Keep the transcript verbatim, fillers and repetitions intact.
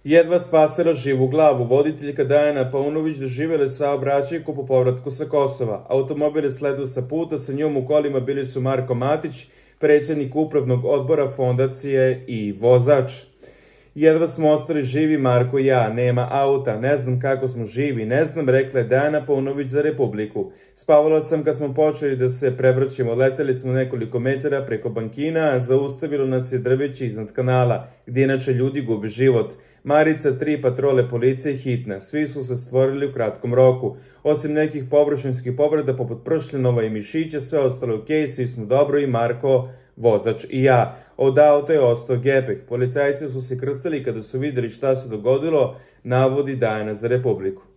Jedva spasila živu glavu. Voditeljka Dajana Paunović doživjela saobraćajku po povratku sa Kosova. Automobil je sletao sa puta, sa njom u kolima bili su Marko Matić, predsjednik upravnog odbora fondacije i vozač. Jedva smo ostali živi Marko i ja, nema auta, ne znam kako smo živi, ne znam, rekla je Dajana Paunović za Republiku. Spavala sam kad smo počeli da se prevrćemo, leteli smo nekoliko metara preko bankina, zaustavilo nas je drveće iznad kanala, gdje inače ljudi gube život. Marica, tri patrole policije, hitna. Svi su se stvorili u kratkom roku. Osim nekih površinskih povreda poput pršljenova i mišića, sve ostalo okej, svi smo dobro i Marko, vozač i ja. Od auta je ostao gepek. Policajci su se krstili kada su vidjeli šta se dogodilo, navodi Dajana za Republiku.